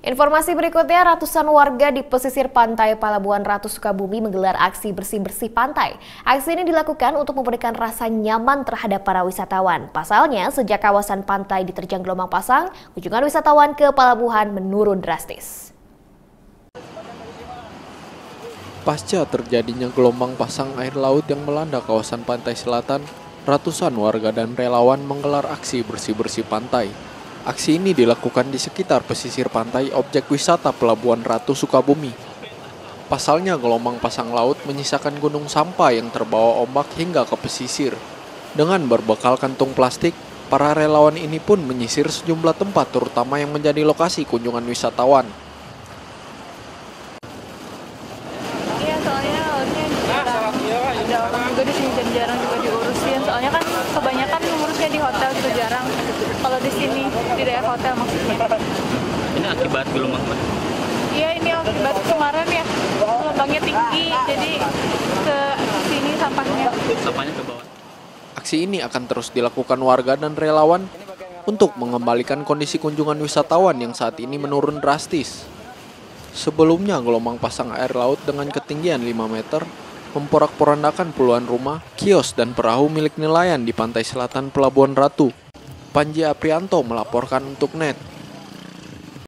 Informasi berikutnya, ratusan warga di pesisir pantai Pelabuhan Ratu Sukabumi menggelar aksi bersih-bersih pantai. Aksi ini dilakukan untuk memberikan rasa nyaman terhadap para wisatawan. Pasalnya, sejak kawasan pantai diterjang gelombang pasang, kunjungan wisatawan ke pelabuhan menurun drastis. Pasca terjadinya gelombang pasang air laut yang melanda kawasan pantai selatan, ratusan warga dan relawan menggelar aksi bersih-bersih pantai. Aksi ini dilakukan di sekitar pesisir pantai objek wisata Pelabuhan Ratu Sukabumi. Pasalnya gelombang pasang laut menyisakan gunung sampah yang terbawa ombak hingga ke pesisir. Dengan berbekal kantung plastik, para relawan ini pun menyisir sejumlah tempat terutama yang menjadi lokasi kunjungan wisatawan. Iya, soalnya lautnya jarang, ada orang juga di sini dan jarang juga diurusin. Soalnya kan kebanyakan ngurusnya di hotel gitu, jarang. Kalau di sini di daerah hotel maksudnya. Ini akibat gelombang apa? Iya, ini akibat kemarin ya gelombangnya tinggi, jadi ke sini sampahnya. Sampahnya ke bawah. Aksi ini akan terus dilakukan warga dan relawan untuk mengembalikan kondisi kunjungan wisatawan yang saat ini menurun drastis. Sebelumnya gelombang pasang air laut dengan ketinggian 5 meter memporak-porandakan puluhan rumah, kios, dan perahu milik nelayan di pantai selatan Pelabuhan Ratu. Panji Aprianto melaporkan untuk NET.